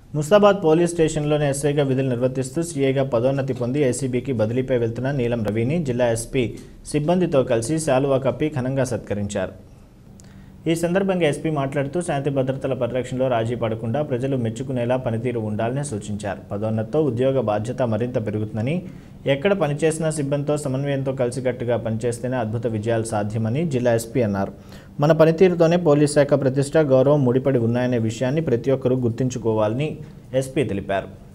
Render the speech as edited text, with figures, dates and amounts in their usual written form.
Mustabad police స్టేషన్లోని ఎస్ఐగా విధులు నిర్వర్తిస్తూ సీఐగా పదోన్నతి పొంది ఏసీబీకి బదిలీపై వెళ్తున్న నీలం రవిని జిల్లా ఎస్పీ సిబ్బందితో కలిసి శాలువా కప్పి ఘనంగా సత్కరించారు. ఈ సందర్భంగా ఎస్పీ మాట్లాడుతూ శాంతి భద్రతల పరిరక్షణలో రాజీ పడకుండా ప్రజలు మెచ్చుకునేలా పనితీరు ఉండాలని సూచించారు. పదోన్నతితో ఉద్యోగ బాధ్యత మరింత పెరుగుతుందని, ఎక్కడ పనిచేసిన సిబ్బందితో సమన్వయంతో కలిసికట్టుగా పనిచేస్తేనే అద్భుత విజయాలు సాధ్యమని జిల్లా ఎస్పీ అన్నారు. మన పనితీరుతోనే పోలీస్ శాఖ ప్రతిష్ట, గౌరవం ముడిపడి ఉన్నాయనే విషయాన్ని ప్రతి ఒక్కరూ గుర్తుంచుకోవాలని ఎస్పీ తెలిపారు.